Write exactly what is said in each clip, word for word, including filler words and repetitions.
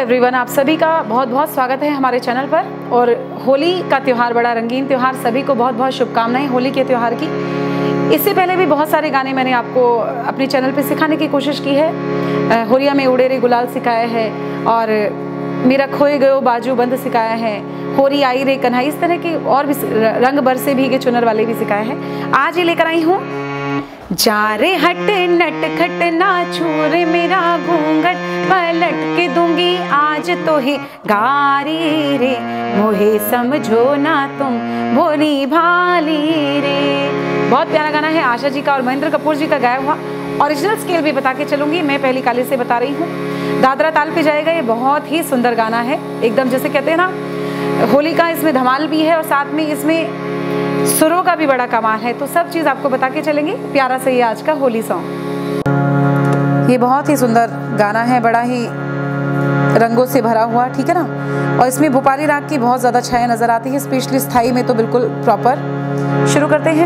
Everyone, आप सभी का बहुत बहुत स्वागत है हमारे चैनल पर। और होली का त्यौहार बड़ा रंगीन त्यौहार, सभी को बहुत बहुत शुभकामनाएं होली के त्यौहार की। इससे पहले भी बहुत सारे गाने मैंने आपको अपने चैनल पे सिखाने की कोशिश की है। होलिया में उड़े रे गुलाल सिखाया है और मेरा खोए गयो बाजू बंद सिखाया है, होरी आई रे कन्हई, इस तरह के और भी रंग बरसे भीगे चुनर वाले भी सिखाए हैं। आज ये लेकर आई हूँ जा रे हट नट खट ना छूरे मेरा घूंघट, पलट के दूंगी आज तो ही गारी रे, मोहे समझो ना तुम भोली भाली रे। बहुत प्यारा गाना है, आशा जी का और महेंद्र कपूर जी का गाया हुआ। ओरिजिनल स्केल भी बता के चलूंगी, मैं पहली काली से बता रही हूँ। दादरा ताल पे जाएगा, ये बहुत ही सुंदर गाना है, एकदम जैसे कहते हैं ना होली का इसमें धमाल भी है और साथ में इसमें सुरों का भी बड़ा कमाल है। तो सब चीज़ आपको बता के चलेंगे। प्यारा से ये आज का होली सॉन्ग, ये बहुत ही सुंदर गाना है, बड़ा ही रंगों से भरा हुआ, ठीक है ना। और इसमें भोपाली राग की बहुत ज़्यादा छाया नज़र आती है, स्पेशली स्थाई में तो बिल्कुल प्रॉपर। शुरू करते हैं।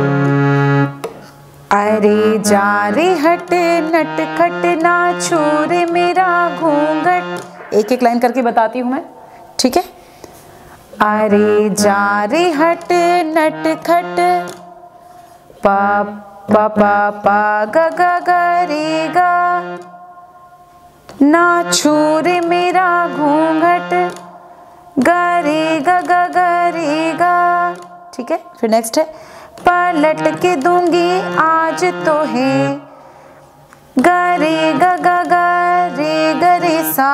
अरे जा रे हट नट खट ना छोरे मेरा घूंघट, एक एक लाइन करके बताती हूँ मैं, ठीक है। अरे जा रे हट नट खट पा पा पा पा ग ग ग रे गा, ना छोरे मेरा घूंघट ग रे ग ग ग रे गा, ठीक है। फिर नेक्स्ट है पलट के दूंगी आज तो है ग रे ग ग ग रे ग रे सा,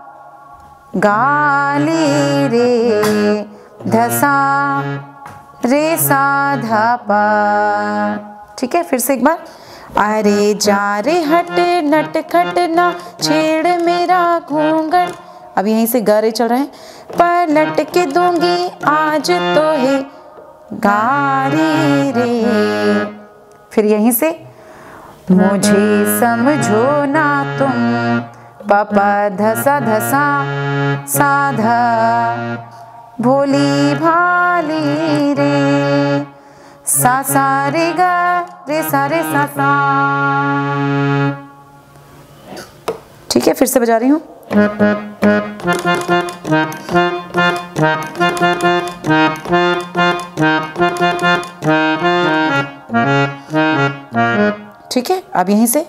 गाली रे धसा रे सा धा पा, ठीक है। फिर से एक बार। अरे जा रे हट नट खट ना छेड़ मेरा घूंघट, अब यहीं से गा रे चल रहे हैं। पलट के दूंगी आज तो है गारी रे, फिर यहीं से मुझे समझो ना तुम पापा धसा धसा साधा भोली भाली रे, सा सा रे गा रे सा रे सा सा, ठीक है। फिर से बजा रही हूँ। ठीक है, अब यहीं से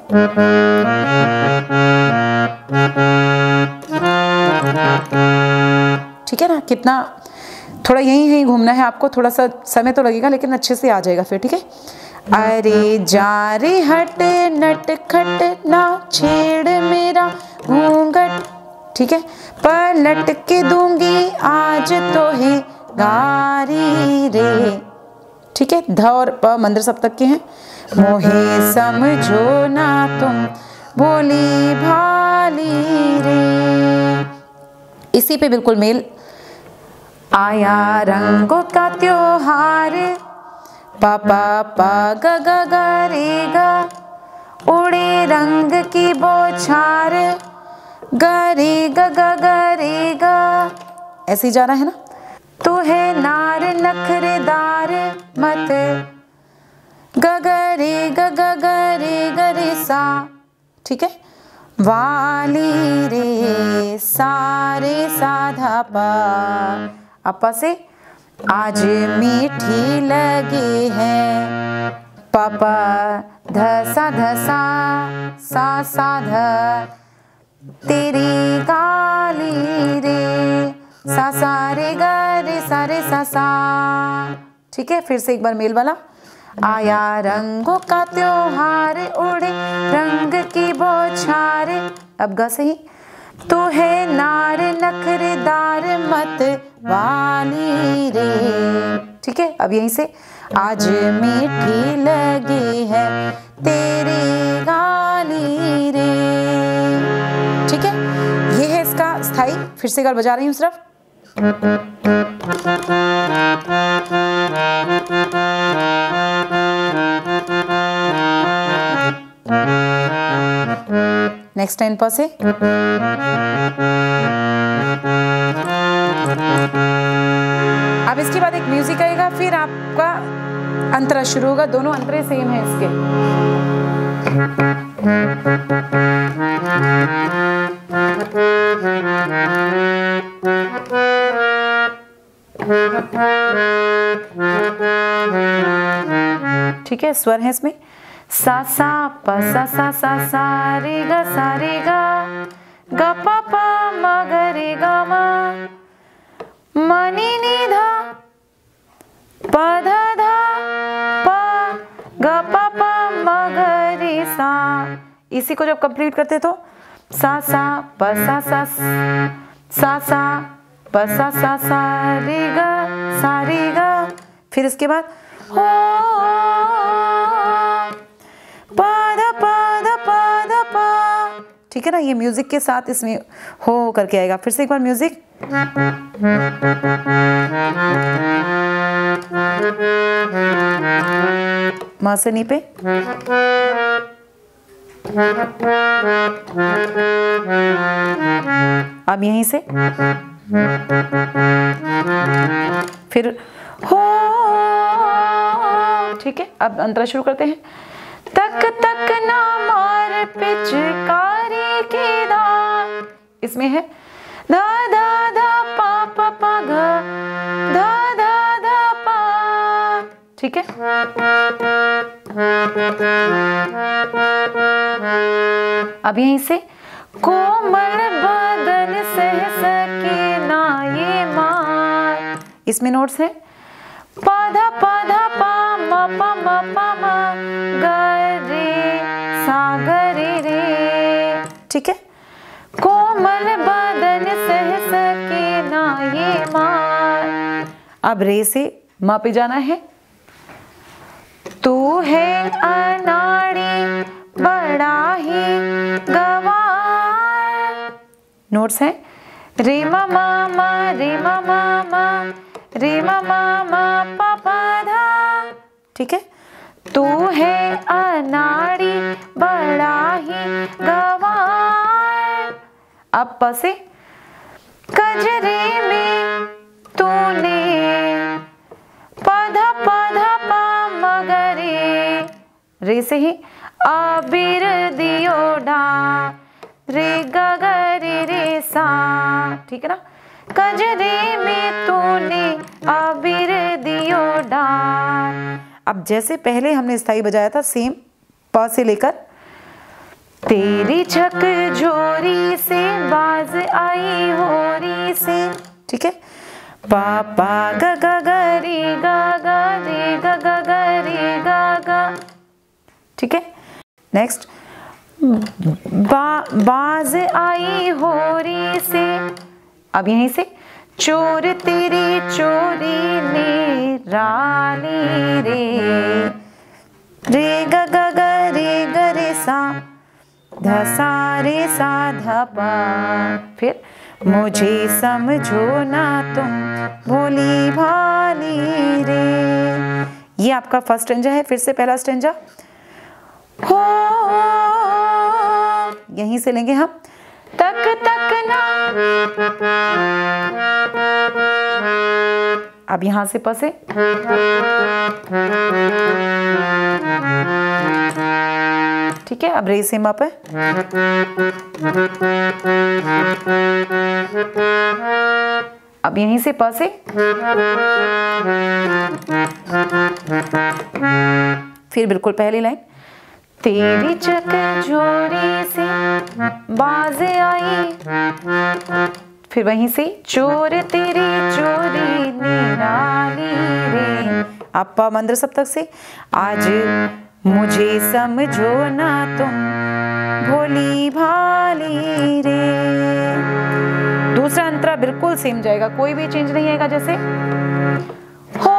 ठीक है ना। कितना थोड़ा यहीं यहीं घूमना है आपको, थोड़ा सा समय तो लगेगा लेकिन अच्छे से आ जाएगा फिर, ठीक है। अरे जा रे हट नट खट ना छेड़ मेरा घूंघट, ठीक है। पलट के दूंगी आज तो है गारी रे, ठीक है। ध और प मंद्र सप्तक के हैं। मोहे समझो ना तुम भोली भाली रे, इसी पे बिल्कुल मेल। आया रंगों का त्योहार पापा पा ग ग ग रे गा, उड़े रंग की बौछार ग रे ग ग ग रे गा, ऐसे ही जाना है ना। तू है नार नखरेदार मत ग ग रे ग ग ग रे ग रे सा, ठीक है। वाली रे सारे साधा पा, अपा से आज मीठी लगी है पापा धसा धसा सा साधा तेरी गाली रे, सा सा रे गा रे सा रे सा सा, ठीक है। फिर से एक बार मेल वाला। आया रंगों का त्योहार उड़े रंग की बौछार, अब गा सही। तू है नार नखरेदार मत वाली रे, ठीक है। अब यहीं से आज मीठी लगी है तेरी गाली रे, ठीक है। ये है इसका स्थाई। फिर से एक बार बजा रही हूँ सिर्फ। नेक्स्ट टाइम पर से अब इसके बाद एक म्यूजिक आएगा, फिर आपका अंतरा शुरू होगा। दोनों अंतरे सेम है इसके। Thank you. ठीक है, स्वर है इसमें सा सा प सा सा सा सा रे गा सा रे गा ग प प म ग रे ग म म नि नि धा प ध धा प ग प प म ग रे सा। इसी को जब कंप्लीट करते तो सा सा प सा सा सा सा प सा सा सा रे गा सा रे गा। फिर इसके बाद हो प ध प ध प ध प। ठीक है ना, ये म्यूजिक के साथ इसमें हो करके आएगा। फिर से एक बार म्यूजिक, म से नी पे, अब यहीं से फिर हो। ठीक है, अब अंतरा शुरू करते हैं। तक तक ना मार पिचकारी की धार, इसमें है धा धा धा पा पा पा ग धा धा धा पा। ठीक है, अब यहीं से कोमल बदन सह सके ना ये मार, इसमें नोट्स है पाधा पाधा पा म प म प म ग रे सा ग रे रे। ठीक है, कोमल बदन सह सके ना ये मार। अब रे से म पे जाना है। तू है अनाड़ी बड़ा ही गवार, नोट्स हैं रे म म म रे म म म रे म म म प प धा। ठीक है, तू है अनाड़ी बड़ा ही गवार। अब प से कजरे में तूने पधा पधा पा मगरे, रे से ही आबिर दियो डा रे ग ग रे रे सा। ठीक है ना, कजरे में तूने आबिर दियो डा। अब जैसे पहले हमने स्थाई बजाया था सेम प से लेकर, तेरी झक झोरी से बाज आई होरी से। ठीक है, पा पा ग ग ग रे ग ग रे ग ग ग रे ग ग। ठीक है, नेक्स्ट बा बाज आई होरी से। अब यहीं से चोर तेरी चोरी ने रानी रे रे ग ग ग रे ग रे सा ध सा रे सा ध पा। फिर मुझे समझो ना तुम भोली भाली रे। ये आपका फर्स्ट स्टैंजा है। फिर से पहला स्टैंजा हो, यहीं से लेंगे हम तक तक ना। अब यहां से पसे, ठीक है। अब रे से मा पे, अब यहीं से पसे, फिर बिल्कुल पहली लाइन तेरी चक झोरी से बाज आई, फिर वहीं से चोर तेरी चोरी निराली रे। आपा मंद्र सप्तक से आज मुझे समझो ना तुम भोली भाली रे। दूसरा अंतरा बिल्कुल सेम जाएगा, कोई भी चेंज नहीं आएगा। जैसे हो,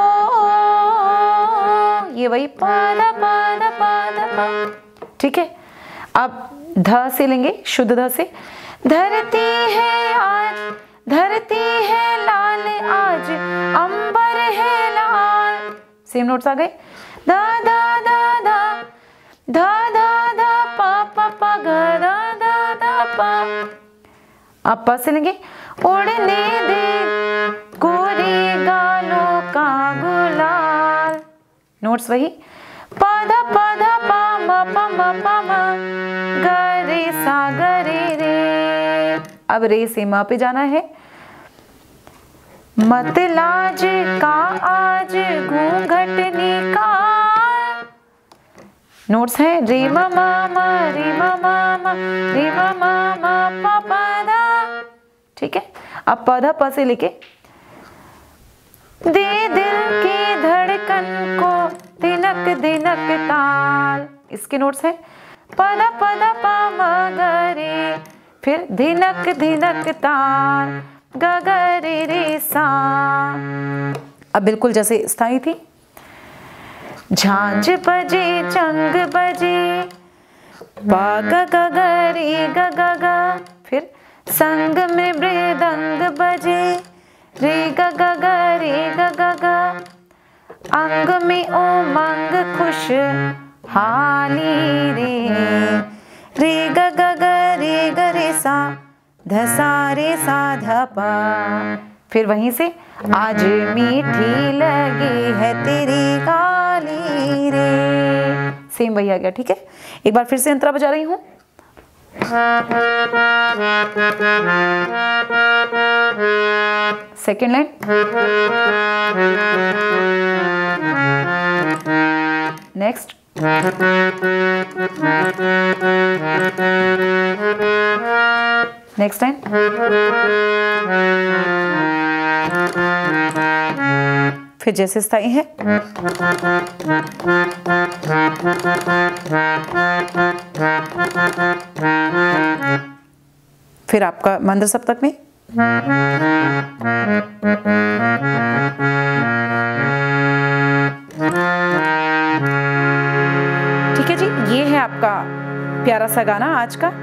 ये वही पादा पादा पादा पा। ठीक है, अब ध से लेंगे, शुद्ध ध से। धरती है आज, धरती है लाल आज, अंबर है लाल। सेम नोट्स आ गए। दा दा दा दा धा धा धा पा पा पा ग दा दा दा पा। अब पा से लेंगे। उड़ने दे गोरी गालों का गुलाल। नोट्स वही पाधा पाधा पा मा पा मा पा मा ग रे सा ग रे रे। अब रे से मा पे जाना है। मत लाज का आज घूंघट निकाल। नोट्स है रे म म म रे म म म रे म म म प प ध। ठीक है, अब प ध प से लेके दे दिल की धड़कन को दिनक दिनक ताल, इसके नोट्स है प ध प ध प म ग रे, फिर धिनक धिनक ताल ग ग रे रे सा। अब बिल्कुल जैसे स्थाई थी। झांझ बजे चंग बजे पा ग ग ग रे ग ग ग, फिर संग में मृदंग बजे रे ग ग ग रे ग ग ग, अंग में उमंग खुश हाली रे रे ग ग ग रे ग रे सा ध सा रे सा ध पा। फिर वहीं से आज मीठी लगी है तेरी गाली रे, सेम वही आ गया। ठीक है, एक बार फिर से अंतरा बजा रही हूँ। Second line, next, next line, फिर जैसे स्थाई है फिर आपका मंद्र सप्तक में ठीक है जी। ये है आपका प्यारा सा गाना आज का।